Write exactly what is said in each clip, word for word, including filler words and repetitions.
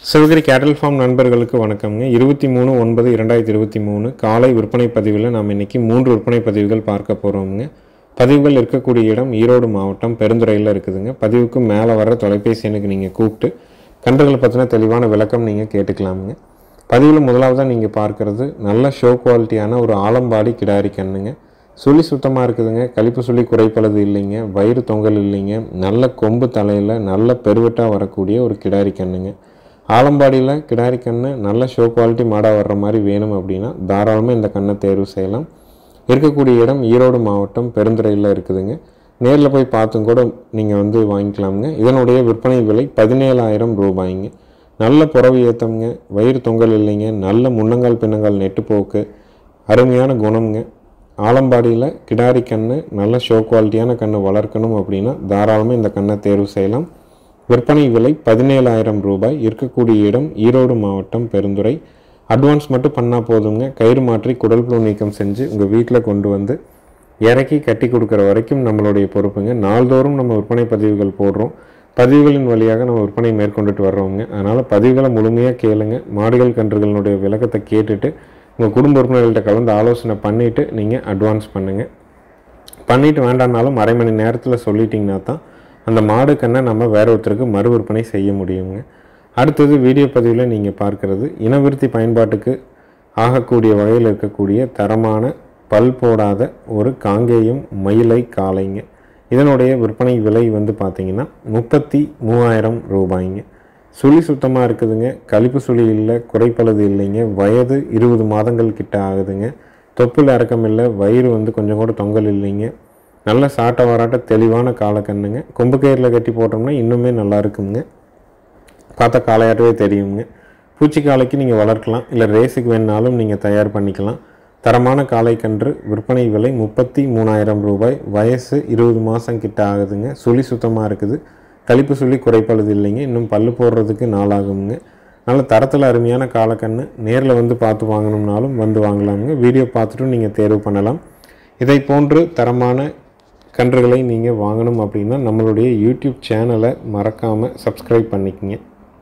சிவகிரி கேட்டல் ஃபார்ம் நண்பர்களுக்கு வணக்கம்ங்க. இருபத்தி மூணு ஒன்பது இரண்டாயிரத்தி இருபத்தி மூணு காலை விற்பனை பதிவில் நாம் இன்றைக்கி மூன்று விற்பனை பதிவுகள் பார்க்க போகிறோம்ங்க. பதிவுகள் இருக்கக்கூடிய இடம் ஈரோடு மாவட்டம் பெருந்துறையில் இருக்குதுங்க. பதிவுக்கு மேலே வர தொலைபேசி எண்ணுக்கு நீங்கள் கூப்பிட்டு கன்றுகளை பற்றின தெளிவான விளக்கம் நீங்கள் கேட்டுக்கலாமுங்க. பதிவில் முதலாவதாக நீங்கள் பார்க்குறது நல்ல ஷோ குவாலிட்டியான ஒரு ஆலம்பாடி கிடாரி கண்ணுங்க. சுழி சுத்தமாக இருக்குதுங்க. கழிப்பு சுழி குறைப்பளது இல்லைங்க. வயிறு தொங்கல் இல்லைங்க. நல்ல கொம்பு தலையில் நல்ல பெருவட்டாக வரக்கூடிய ஒரு கிடாரி கண்ணுங்க. ஆலம்பாடியில் கிடாரி கண்ணு நல்ல ஷோ குவாலிட்டி மாடாக வர்ற மாதிரி வேணும் அப்படின்னா தாராளமாக இந்த கண்ணை தேர்வு செய்யலாம். இருக்கக்கூடிய இடம் ஈரோடு மாவட்டம் பெருந்துறையில் இருக்குதுங்க. நேரில் போய் பார்த்தும் கூட நீங்கள் வந்து வாங்கிக்கலாமுங்க. இதனுடைய விற்பனை விலை பதினேழாயிரம் ரூபாய்ங்க. நல்ல புறவு ஏற்றம்ங்க. வயிறு தொங்கல் இல்லைங்க. நல்ல முன்னங்கால் பின்னங்கால் நெட்டுப்போக்கு, அருமையான குணம்ங்க. ஆலம்பாடியில் கிடாரி கண்ணு நல்ல ஷோ குவாலிட்டியான கண்ணு வளர்க்கணும் அப்படின்னா தாராளமாக இந்த கண்ணை தேர்வு செய்யலாம். விற்பனை விலை பதினேழாயிரம் ரூபாய். இருக்கக்கூடிய இடம் ஈரோடு மாவட்டம் பெருந்துறை. அட்வான்ஸ் மட்டும் பண்ணால் போதுங்க. கயிறு மாற்றி குடல் புழு நீக்கம் செஞ்சு உங்கள் வீட்டில் கொண்டு வந்து இறக்கி கட்டி கொடுக்குற வரைக்கும் நம்மளுடைய பொறுப்புங்க. நாள்தோறும் நம்ம விற்பனை பதிவுகள் போடுறோம். பதிவுகளின் வழியாக நம்ம விற்பனை மேற்கொண்டுட்டு வர்றோங்க. அதனால் பதிவுகளை முழுமையாக கேளுங்க. மாடுகள் கன்றுகளினுடைய விளக்கத்தை கேட்டுட்டு உங்கள் குடும்ப உறுப்பினர்கள்ட்ட கலந்து ஆலோசனை பண்ணிவிட்டு நீங்கள் அட்வான்ஸ் பண்ணுங்கள். பண்ணிவிட்டு வேண்டாம்னாலும் அரை மணி நேரத்தில் சொல்லிட்டிங்கன்னா தான் அந்த மாடு கண்ணை நம்ம வேற ஒருத்தருக்கு மறு விற்பனை செய்ய முடியுங்க. அடுத்தது வீடியோ பதிவில் நீங்கள் பார்க்குறது இனவிருத்தி பயன்பாட்டுக்கு ஆகக்கூடிய வகையில் இருக்கக்கூடிய தரமான பல் போடாத ஒரு காங்கேயம் மயிலை காளைங்க. இதனுடைய விற்பனை விலை வந்து பார்த்திங்கன்னா முப்பத்தி மூவாயிரம் ரூபாய்ங்க. சுழி சுத்தமாக இருக்குதுங்க. கழிப்பு சுழி இல்லை, குறைப்பளது இல்லைங்க. வயது இருபது மாதங்கள் கிட்ட ஆகுதுங்க. தொப்புள் இறக்கம் இல்லை. வயிறு வந்து கொஞ்சம் கூட தொங்கல் இல்லைங்க. நல்ல சாட்டை வராட்ட தெளிவான காளைக்கண்ணுங்க. கொம்பு கயிறில் கட்டி போட்டோம்னா இன்னுமே நல்லா இருக்குங்க. பார்த்தா காளையாட்டவே தெரியுங்க. பூச்சி காளைக்கு நீங்கள் வளர்க்கலாம், இல்லை ரேஸுக்கு வேணுனாலும் நீங்கள் தயார் பண்ணிக்கலாம். தரமான காளைக்கன்று. விற்பனை விலை முப்பத்தி மூணாயிரம் ரூபாய். வயசு இருபது மாதம் கிட்ட ஆகுதுங்க. சுழி சுத்தமாக இருக்குது. கழிப்பு சுழி குறைப்பளது இல்லைங்க. இன்னும் பல்லு போடுறதுக்கு நாளாகுங்க. நல்ல தரத்தில் அருமையான காளைக்கன்று. நேரில் வந்து பார்த்து வாங்கணும்னாலும் வந்து வாங்கலாமுங்க. வீடியோ பார்த்துட்டும் நீங்கள் தேர்வு பண்ணலாம். இதை போன்று தரமான கன்றுகளை நீங்கள் வாங்கணும் அப்படின்னா நம்மளுடைய யூடியூப் சேனலை மறக்காமல் சப்ஸ்கிரைப் பண்ணிக்கங்க.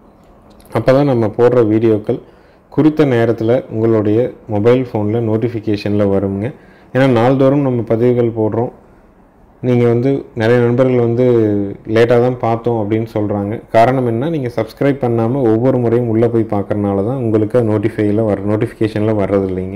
அப்போ தான் நம்ம போடுற வீடியோக்கள் குறித்த நேரத்தில் உங்களுடைய மொபைல் ஃபோனில் நோட்டிஃபிகேஷனில் வருங்க. ஏன்னா நாள்தோறும் நம்ம பதிவுகள் போடுறோம். நீங்கள் வந்து நிறைய நண்பர்கள் வந்து லேட்டாக தான் பார்த்தோம் அப்படின்னு சொல்கிறாங்க. காரணம் என்ன, நீங்கள் சப்ஸ்கிரைப் பண்ணாமல் ஒவ்வொரு முறையும் உள்ளே போய் பார்க்குறனால தான் உங்களுக்கு நோட்டிஃபையில் வர நோட்டிஃபிகேஷனில் வர்றது இல்லைங்க.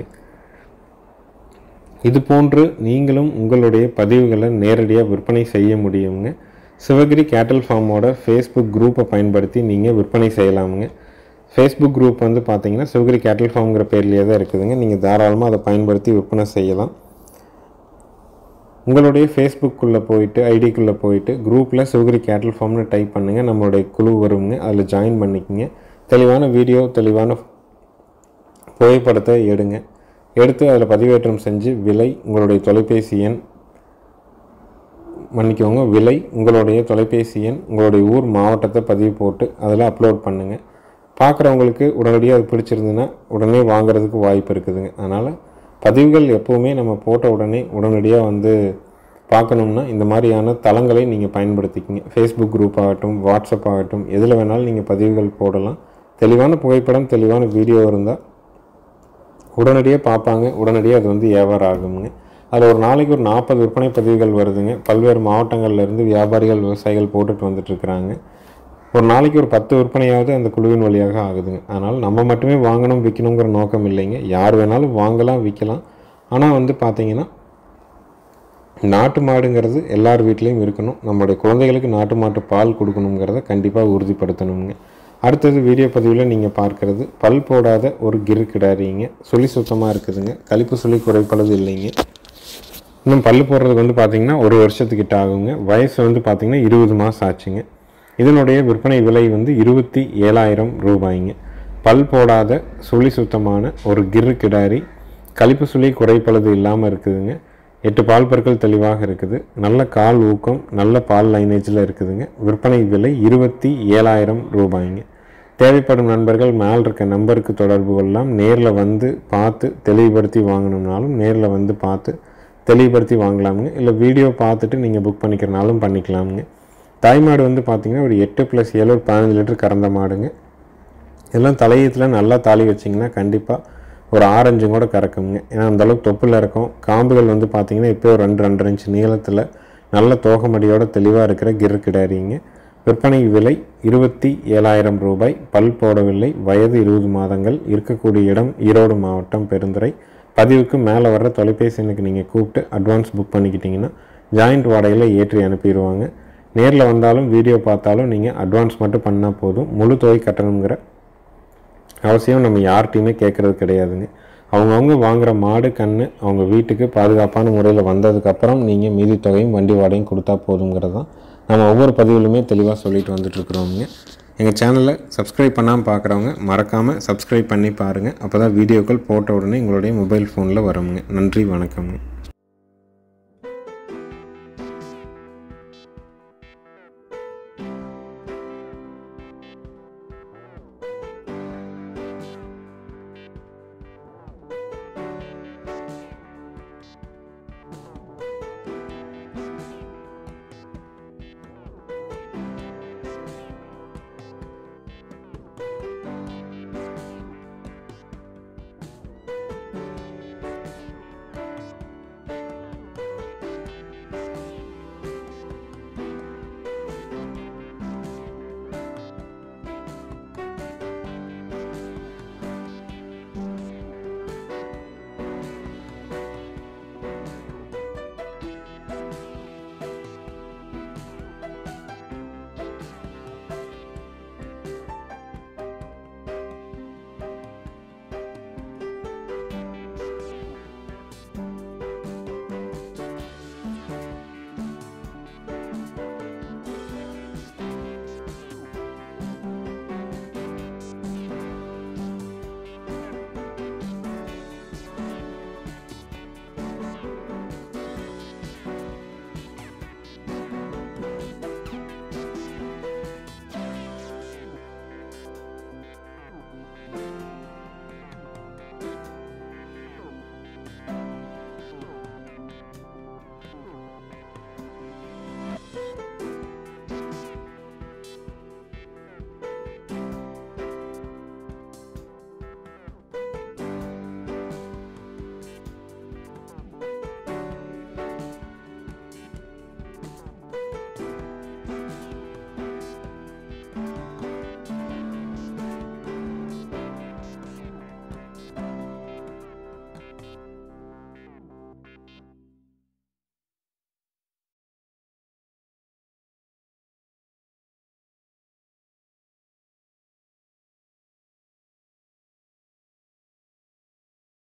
இது போன்று நீங்களும் உங்களுடைய பதிவுகளை நேரடியாக விற்பனை செய்ய முடியுங்க. சிவகிரி கேட்டல் ஃபார்மோட ஃபேஸ்புக் குரூப்பை பயன்படுத்தி நீங்கள் விற்பனை செய்யலாமுங்க. ஃபேஸ்புக் குரூப் வந்து பார்த்தீங்கன்னா சிவகிரி கேட்டல் ஃபார்ம்ங்கிற பேர்லேயே தான் இருக்குதுங்க. நீங்கள் தாராளமாக அதை பயன்படுத்தி விற்பனை செய்யலாம். உங்களுடைய ஃபேஸ்புக்குள்ளே போயிட்டு ஐடிக்குள்ளே போயிட்டு குரூப்பில் சிவகிரி கேட்டல் ஃபார்ம்னு டைப் பண்ணுங்கள். நம்மளுடைய குழு வருங்க. அதில் ஜாயின் பண்ணிக்கோங்க. தெளிவான வீடியோ, தெளிவான புகைப்படத்தை எடுங்க. எடுத்து அதில் பதிவேற்றம் செஞ்சு விலை, உங்களுடைய தொலைபேசி எண் மன்னிக்கோங்க விலை, உங்களுடைய தொலைபேசி எண், உங்களுடைய ஊர், மாவட்டத்தை பதிவு போட்டு அதில் அப்லோட் பண்ணுங்கள். பார்க்குறவங்களுக்கு உடனடியாக அது பிடிச்சிருந்துன்னா உடனே வாங்குறதுக்கு வாய்ப்பு இருக்குதுங்க. அதனால் பதிவுகள் எப்போவுமே நம்ம போட்ட உடனே உடனடியாக வந்து பார்க்கணும்னா இந்த மாதிரியான தளங்களை நீங்கள் பயன்படுத்திக்கிங்க. ஃபேஸ்புக் குரூப் ஆகட்டும், வாட்ஸ்அப் ஆகட்டும், எதில் வேணாலும் நீங்கள் பதிவுகள் போடலாம். தெளிவான புகைப்படம், தெளிவான வீடியோ இருந்தால் உடனடியாக பார்ப்பாங்க. உடனடியாக அது வந்து வியாபாரம் ஆகுங்க. அதில் ஒரு நாளைக்கு ஒரு நாற்பது விற்பனை பதிவுகள் வருதுங்க. பல்வேறு மாவட்டங்கள்லேருந்து வியாபாரிகள், விவசாயிகள் போட்டுட்டு வந்துட்டுருக்குறாங்க. ஒரு நாளைக்கு ஒரு பத்து விற்பனையாவது அந்த குழுவின் வழியாக ஆகுதுங்க. அதனால் நம்ம மட்டுமே வாங்கணும், விற்கணுங்கிற நோக்கம் இல்லைங்க. யார் வேணாலும் வாங்கலாம், விற்கலாம். ஆனால் வந்து பார்த்திங்கன்னா நாட்டு மாடுங்கிறது எல்லார் வீட்லேயும் இருக்கணும். நம்மளுடைய குழந்தைகளுக்கு நாட்டு மாட்டு பால் கொடுக்கணுங்கிறத கண்டிப்பாக உறுதிப்படுத்தணுங்க. அடுத்தது வீடியோ பதிவில் நீங்கள் பார்க்குறது பல் போடாத ஒரு கிரு கிடாரிங்க. சுழி சுத்தமாக இருக்குதுங்க. கழிப்பு சுழி குறைப்பளது இல்லைங்க. இன்னும் பல் போடுறதுக்கு வந்து பார்த்திங்கன்னா ஒரு வருஷத்துக்கிட்ட ஆகுங்க. வயசு வந்து பார்த்திங்கன்னா இருபது மாதம் ஆச்சுங்க. இதனுடைய விற்பனை விலை வந்து இருபத்தி ஏழாயிரம் ரூபாய்ங்க. பல் போடாத சுழி சுத்தமான ஒரு கிரு கிடாரி. கழிப்பு சுழி குறைப்பளது இல்லாமல் இருக்குதுங்க. எட்டு பால் பற்கள் தெளிவாக இருக்குது. நல்ல கால் ஊக்கம், நல்ல பால் லைனேஜில் இருக்குதுங்க. விற்பனை விலை இருபத்தி ஏழாயிரம் ரூபாய்ங்க. தேவைப்படும் நண்பர்கள் மேல் இருக்க நம்பருக்கு தொடர்பு கொள்ளலாம். நேரில் வந்து பார்த்து தெளிவுபடுத்தி வாங்கணும்னாலும் நேரில் வந்து பார்த்து தெளிவுபடுத்தி வாங்கலாமுங்க. இல்லை வீடியோ பார்த்துட்டு நீங்கள் புக் பண்ணிக்கிறனாலும் பண்ணிக்கலாமுங்க. தாய்மாடு வந்து பார்த்திங்கன்னா ஒரு எட்டு ப்ளஸ் ஏழு ஒரு பதினஞ்சு லிட்டர் கறந்த மாடுங்க. இதெல்லாம் தலையீத்தில் நல்லா தாலி வச்சிங்கன்னா கண்டிப்பாக ஒரு ஆரஞ்சு கூட கறக்குங்க. ஏன்னா அந்தளவுக்கு தொப்பில் இருக்கும். காம்புகள் வந்து பார்த்திங்கன்னா இப்போ ஒரு ரெண்டு ரெண்டரை இன்ச்சு நீளத்தில் நல்ல தோகமடியோட தெளிவாக இருக்கிற கிர் கிடாரிங்க. விற்பனை விலை இருபத்தி ஏழாயிரம் ரூபாய். பல் போடவில்லை. வயது இருபது மாதங்கள். இருக்கக்கூடிய இடம் ஈரோடு மாவட்டம் பெருந்துறை. பதிவுக்கு மேலே வர்ற தொலைபேசி எண்ணுக்கு நீங்கள் கூப்பிட்டு அட்வான்ஸ் புக் பண்ணிக்கிட்டிங்கன்னா ஜாயிண்ட் வாடகையில் ஏற்றி அனுப்பிடுவாங்க. நேரில் வந்தாலும் வீடியோ பார்த்தாலும் நீங்கள் அட்வான்ஸ் மட்டும் பண்ணால் போதும். முழு தொகை கட்டணுங்கிற அவசியம் நம்ம யார்கிட்டையுமே கேட்குறது கிடையாதுங்க. அவங்கவுங்க வாங்குகிற மாடு கன்று அவங்க வீட்டுக்கு பாதுகாப்பான முறையில் வந்ததுக்கப்புறம் நீங்கள் மீதி தொகையும் வண்டி வாடகையும் கொடுத்தா போதுங்கிறது தான் நம்ம ஒவ்வொரு பதிவுலையுமே தெளிவாக சொல்லிட்டு வந்துட்டுருக்குறோங்க. எங்கள் சேனலை சப்ஸ்கிரைப் பண்ணாமல் பார்க்குறவங்க மறக்காமல் சப்ஸ்கிரைப் பண்ணி பாருங்கள். அப்போ தான் வீடியோக்கள் போட்ட உடனே உங்களுடைய மொபைல் ஃபோனில் வருங்க. நன்றி, வணக்கம்ங்க.